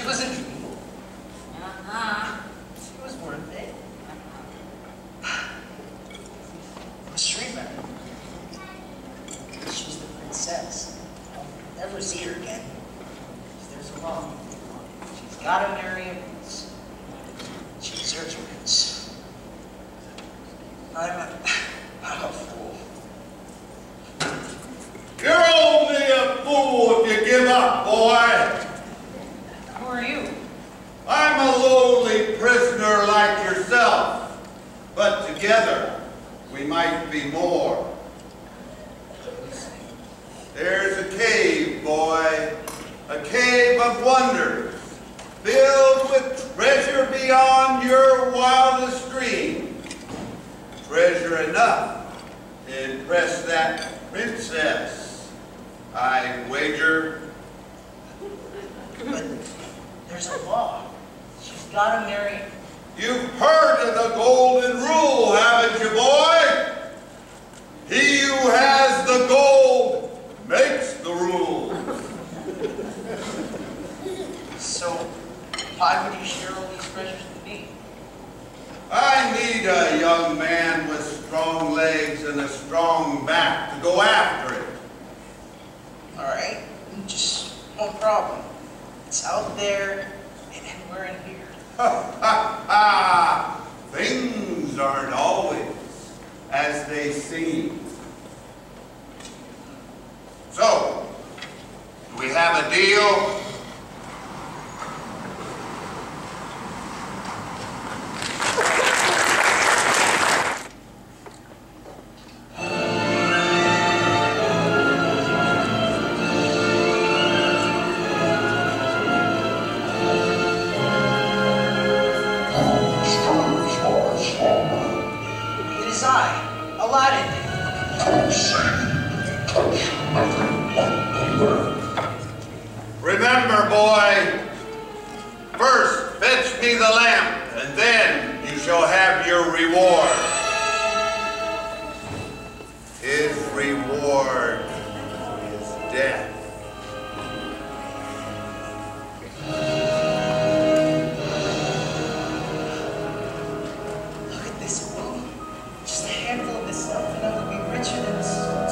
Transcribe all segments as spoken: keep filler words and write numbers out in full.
was a dream. Uh-huh. It was worth it. Just remember, she's the princess. I'll never see her again. There's a law. She's got to marry a prince. She deserves a prince. I'm a, I'm a fool. You're only a fool if you give up, boy. Who are you? I'm a lowly prisoner like yourself, but together we might be more. There's a cave, boy, a cave of wonders, filled with treasure beyond your wildest dream. Treasure enough to impress that princess, I wager. But there's a law. She's got to marry. You've heard of the golden rule, haven't you, boy? He who has the gold makes the rules. So, why would you share all these treasures with me? I need a young man with strong legs and a strong back to go after it. All right, just no problem. It's out there, and we're in here. Ha ha ha! Things aren't always as they seem. So, do we have a deal? It is I, Aladdin. Remember, boy, first fetch me the lamp, and then you shall have your reward. His reward is death. Look at this room. Just a handful of this stuff, and I would be richer than this salt.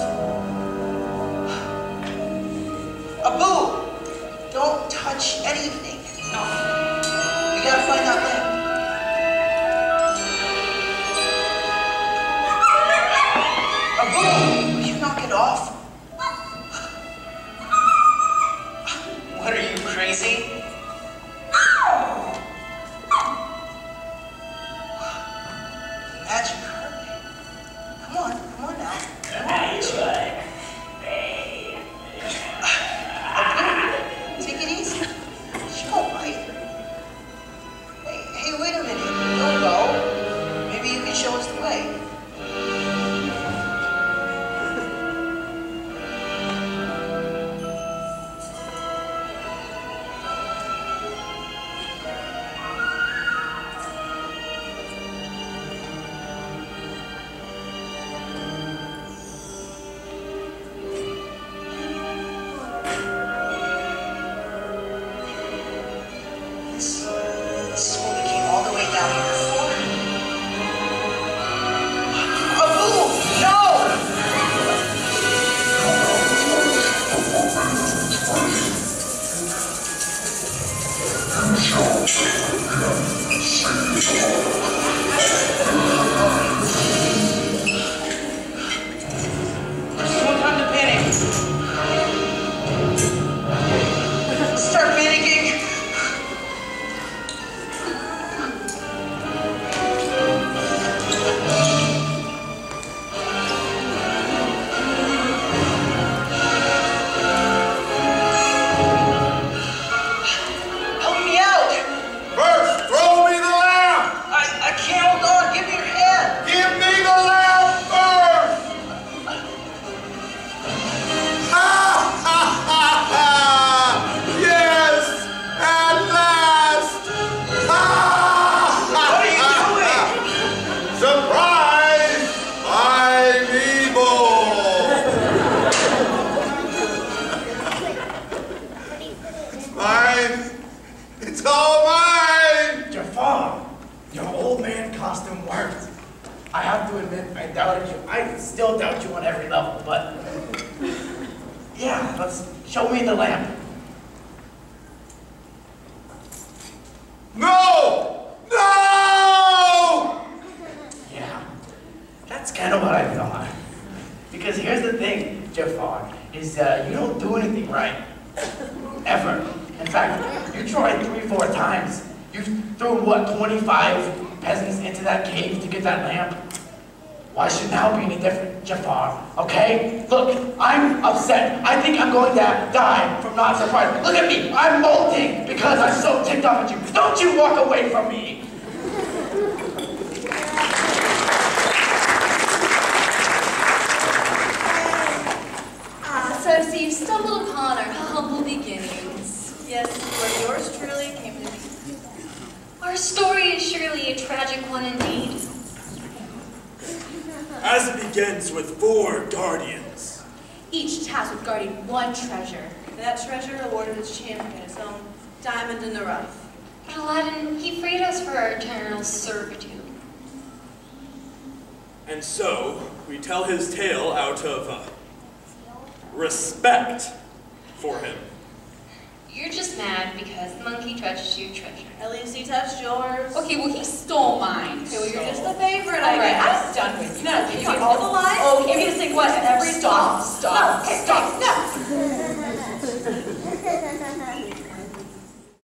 Abu! Don't touch anything. No. We gotta find that lamp. Abu! Will you knock it off? What, are you crazy? Magic carpet. Come on, come on now. Come on. Abu, take it easy. She won't bite. Hey, hey, wait a minute. Don't go. Maybe you can show us the way. but yeah, let's show me the lamp. No! No! Yeah, that's kind of what I thought. Because here's the thing, Jafar, is uh, you don't do anything right. Ever. In fact, you tried three, four times. You threw, what, twenty-five peasants into that cave to get that lamp? Why should now be any different, Jafar? Okay? Look, I'm upset. I think I'm going to die from not surprise. Look at me. I'm molting because I'm so ticked off at you. Don't you walk away from me. Ah, so, so you stumbled upon our humble beginnings. Yes, where yours truly came to be. Our story is surely a tragic one indeed. As it begins with four guardians. Each tasked with guarding one treasure. And that treasure awarded its champion its own diamond in the rough. But Aladdin, he freed us for our eternal servitude. And so, we tell his tale out of uh, respect for him. You're just mad because the monkey touched your treasure. At least he touched yours. Okay, well, he stole mine. Okay, well, you're just the favorite, I All right, guess. I'm done with you. No, you get all the lines? Oh, You're gonna sing what? Stop, Every stop, song? stop, No, okay, stop.